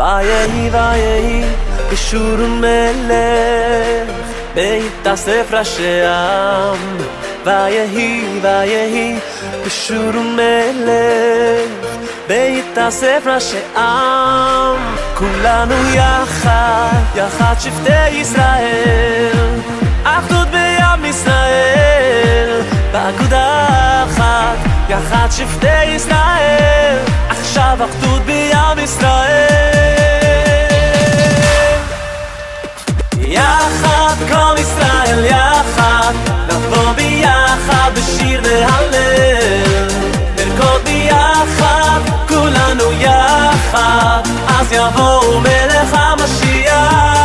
ויהי ויהי בשור ומלך בהתאסף ראשי עם ויהי ויהי בשור ומלך בהתאסף ראשי עם כולנו יחד יחד שבטי ישראל אחדות בעם ישראל באגודה אחת יחד שבטי ישראל עכשיו אחדות בעם ישראל יחד כל ישראל יחד נבוא ביחד בשיר והלל נרקוד ביחד כולנו יחד אז יבוא מלך המשיח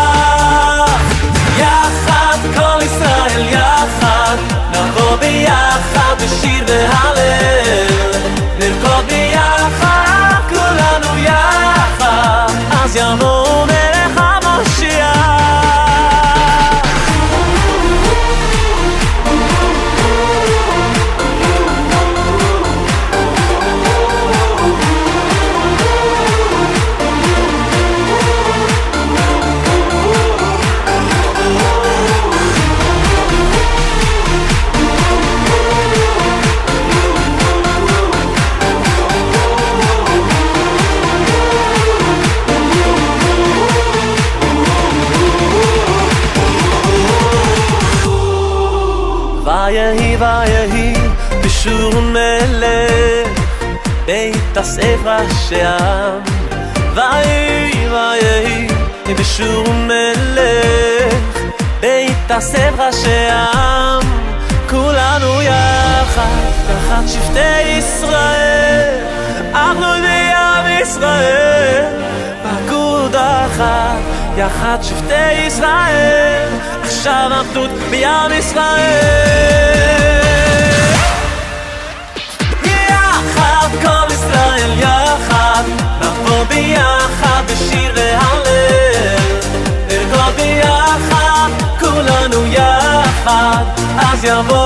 יחד כל ישראל יחד נבוא ביחד בשיר והלל נרקוד ביחד כולנו יחד אז יבוא מלך המשיח ויהי ויהי בשור ומלך בהתאסף ראשי עם ויהי ויהי בשור ומלך בהתאסף ראשי עם כולנו יחד יחד שבטי ישראל אחדות בעם ישראל באגודה אחת יחד שבטי ישראל עכשיו אחדות בעם ישראל יחד כל ישראל יחד נבוא ביחד בשיר והלל נרקוד ביחד כולנו יחד אז יבוא